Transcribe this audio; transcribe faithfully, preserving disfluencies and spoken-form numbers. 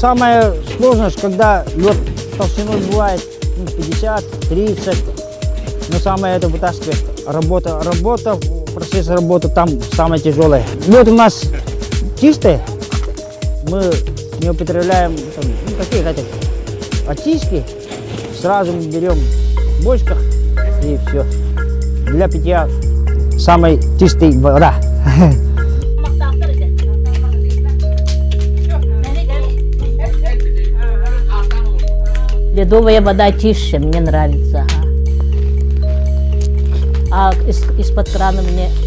самая сложность, когда лед толщиной бывает ну, пятьдесят тридцать, но самое это вытаскивает. Работа, работа, процесс работы там самое тяжелое. Лед у нас чистый, мы не употребляем там, ну, такие как очистки, сразу мы берем в бочках и все. Для питья самая чистая вода. Ледовая вода чище, мне нравится. А из- из-под крана мне